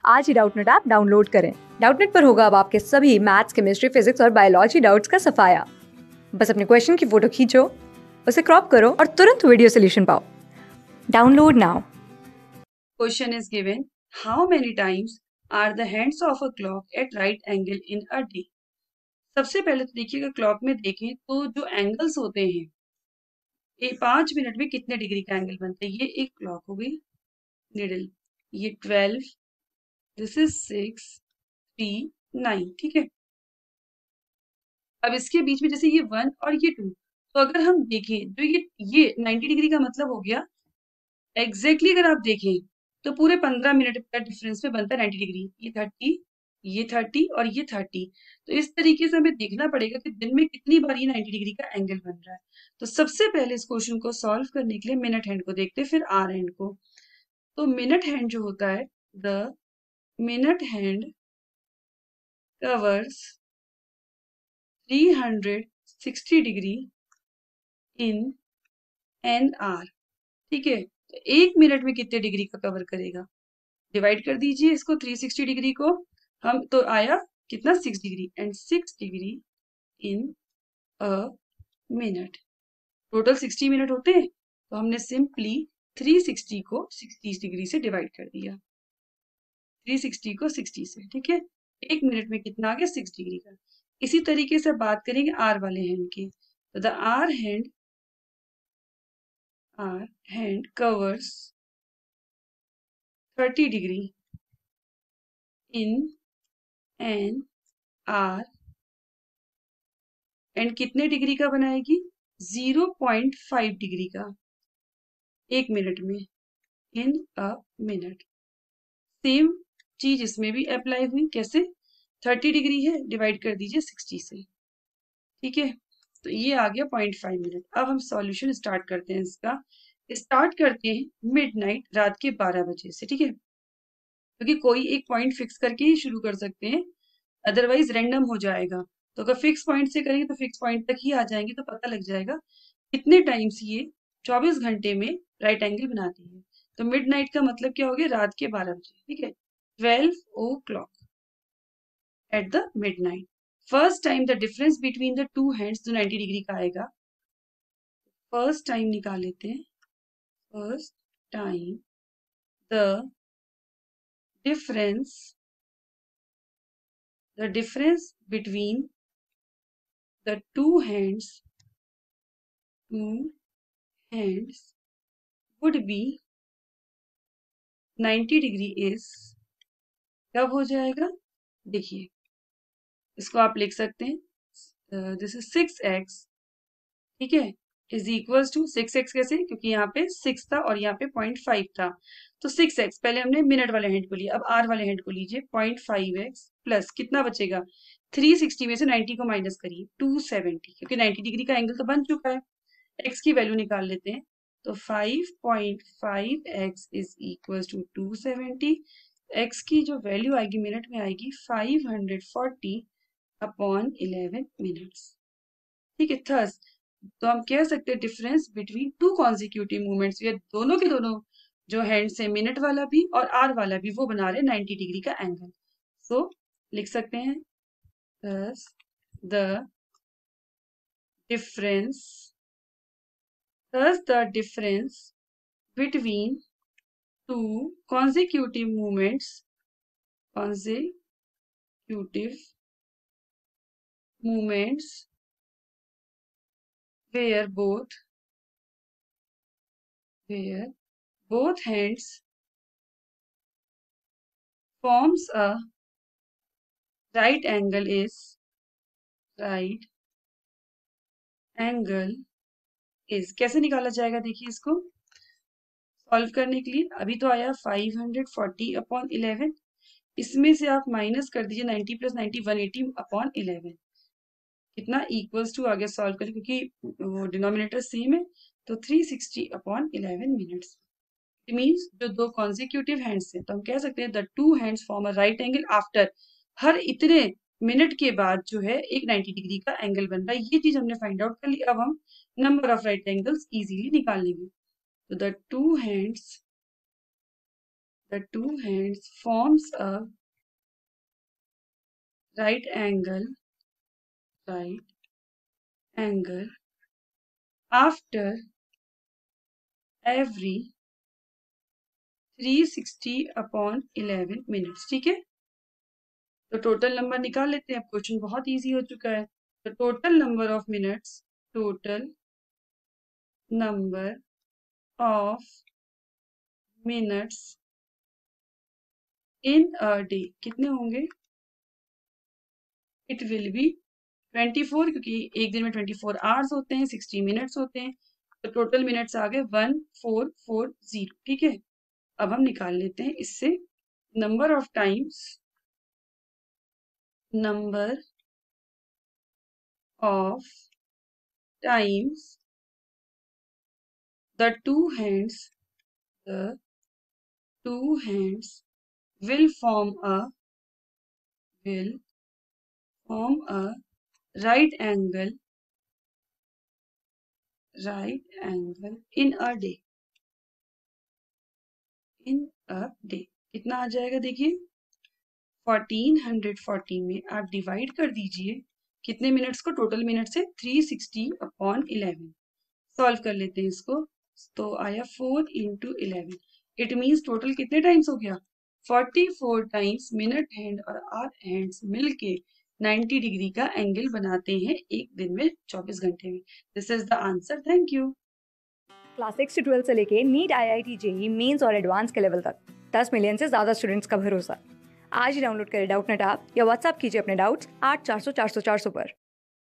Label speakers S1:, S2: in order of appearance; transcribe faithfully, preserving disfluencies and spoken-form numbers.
S1: आज ही Doubtnut app download करें। डाउटनेट पर होगा अब आपके सभी मैथ्स, केमिस्ट्री, फिजिक्स और बायोलॉजी डाउट्स का सफाया। बस अपने क्वेश्चन की फोटो खींचो, उसे क्रॉप करो और तुरंत वीडियो सोल्यूशन पाओ। Download now.
S2: Question is given, how many times are the hands of a clock at right angle in a day? सबसे पहले तो देखिएगा क्लॉक में देखें तो जो एंगल्स होते हैं ये पांच मिनट में कितने डिग्री का एंगल बनता है। ये एक क्लॉक हो गई निडल, ये twelve, this is six, three, nine, ठीक है। अब इसके बीच में जैसे ये वन और ये टू, तो अगर हम देखें तो ये ये नाइन्टी डिग्री का मतलब हो गया एग्जैक्टली exactly। अगर आप देखें तो पूरे पंद्रह मिनट का डिफरेंस में बनता है नाइन्टी डिग्री। ये थर्टी, ये थर्टी और ये थर्टी। तो इस तरीके से हमें देखना पड़ेगा कि दिन में कितनी बार ये नाइन्टी डिग्री का एंगल बन रहा है। तो सबसे पहले इस क्वेश्चन को सॉल्व करने के लिए मिनट हैंड को देखते हैं, फिर आर हैंड को। तो मिनट हैंड जो होता है, the minute hand covers three hundred sixty degree in an hour, ठीक है। तो एक मिनट में कितने डिग्री का कवर करेगा, डिवाइड कर दीजिए इसको थ्री सिक्सटी डिग्री को, हम तो आया कितना six degree and six degree in a minute. Total sixty minute होते हैं तो हमने सिंपली थ्री सिक्सटी को सिक्सटी डिग्री से डिवाइड कर दिया, थ्री सिक्सटी को सिक्सटी से, ठीक है। एक मिनट में कितना आ गया, सिक्स डिग्री का। इसी तरीके से बात करेंगे आर वाले हैंड की। तो the hour hand hour hand covers thirty degree in an hour and कितने डिग्री का बनाएगी, ज़ीरो पॉइंट फाइव डिग्री का एक मिनट में, इन अ मिनट। सेम चीज इसमें भी अप्लाई हुई, कैसे, थर्टी डिग्री है, डिवाइड कर दीजिए सिक्सटी से, ठीक है। तो ये आ गया पॉइंट फाइव मिनट। अब हम सॉल्यूशन स्टार्ट करते हैं इसका। स्टार्ट करते हैं मिडनाइट, रात के बारह बजे से, ठीक है। क्योंकि तो कोई एक पॉइंट फिक्स करके ही शुरू कर सकते हैं, अदरवाइज रैंडम हो जाएगा। तो अगर फिक्स पॉइंट से करेंगे तो फिक्स पॉइंट तक ही आ जाएंगे, तो पता लग जाएगा कितने टाइम्स ये चौबीस घंटे में राइट एंगल बनाती है। तो मिडनाइट का मतलब क्या हो गया, रात के बारह बजे, ठीक है। Twelve o'clock at the midnight. First time the difference between the two hands जो नाइन्टी डिग्री का आएगा, फर्स्ट टाइम निकाल लेते हैं। First time the difference the difference between the two hands two hands would be ninety degree is, कब हो जाएगा, देखिए इसको आप लिख सकते हैं, दिस इज सिक्स एक्स, ठीक है, is equals to six x. कैसे, क्योंकि यहाँ पे सिक्स था और यहाँ पे पॉइंट फाइव था। तो सिक्स एक्स पहले हमने मिनट वाले हैंड को लिया, अब आर वाले हैंड को लीजिए, पॉइंट फाइव एक्स प्लस कितना बचेगा, थ्री सिक्सटी में से नाइन्टी को माइनस करिए, टू सेवेंटी, क्योंकि नाइन्टी डिग्री का एंगल तो बन चुका है। एक्स की वैल्यू निकाल लेते हैं, तो five point five x is equal to two seventy. X की जो वैल्यू आएगी मिनट में आएगी five hundred forty upon eleven minutes, ठीक है। थर्स तो हम कह सकते हैं difference between two consecutive movements, ये दोनों के दोनों जो हैंड्स है, मिनट वाला भी और आर वाला भी, वो बना रहे नाइन्टी डिग्री का एंगल। सो so, लिख सकते हैं thus the difference thus the difference between two consecutive movements consecutive movements where both where both hands forms a right angle is right angle is, कैसे निकाला जाएगा, देखिए इसको सॉल्व करने के लिए। अभी तो आया five hundred forty upon eleven, इसमें से आप माइनस कर दीजिए ninety plus ninety, one eighty upon eleven, कितना इक्वल्स टू आ गया सॉल्व करें, क्योंकि वो डिनोमिनेटर सेम है। तो three sixty upon eleven minutes. It means जो दो कॉन्जिक्यूटिव हैंड्स हैं, तो हम कह सकते हैं the two hands form a right angle after, हर इतने मिनट के बाद जो है एक नाइन्टी डिग्री का एंगल बन रहा है। ये चीज हमने फाइंड आउट कर ली। अब हम number of right angles easily निकाल लेंगे। तो the two hands the two hands forms a right angle, right angle after every three sixty upon eleven minutes. ठीक है, तो टोटल नंबर निकाल लेते हैं। अब क्वेश्चन बहुत इजी हो चुका है। तो total number of minutes, total number of minutes in a day कितने होंगे? It will be twenty four, क्योंकि एक दिन में ट्वेंटी फोर आवर्स होते हैं, सिक्सटी मिनट्स होते हैं। तो टोटल मिनट्स आ गए वन फोर फोर जीरो। ठीक है, अब हम निकाल लेते हैं इससे number of times, number of times the two hands, the two hands will form a will form a right angle, right angle in a day, in a day। कितना आ जाएगा देखिए, फोर्टीन हंड्रेड फोर्टी में आप divide कर दीजिए कितने minutes को? Total minute से three sixty upon eleven. Solve कर लेते हैं इसको, तो आया four into eleven. It means total कितने टाइम्स हो गया? Forty four times minute hand और आवर हैंड्स मिलके नाइंटी डिग्री का एंगल बनाते हैं एक दिन में चौबीस घंटे में। This is the answer. Thank you.
S1: Class six से ट्वेल्थ से लेके NEET, I I T, JEE mains और एडवांस के लेवल तक दस मिलियन से ज़्यादा स्टूडेंट्स का भरोसा। आज ही डाउनलोड करें डाउटनेट ऐप या व्हाट्सएप कीजिए अपने डाउट्स आठ चार सौ चार सौ चार सौ पर।